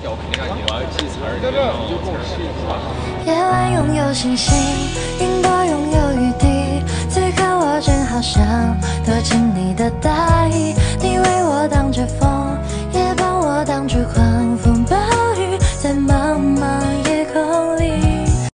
夜晚拥有星星，云朵拥有雨滴，此刻我正好想躲进你的大衣，你为我挡着风。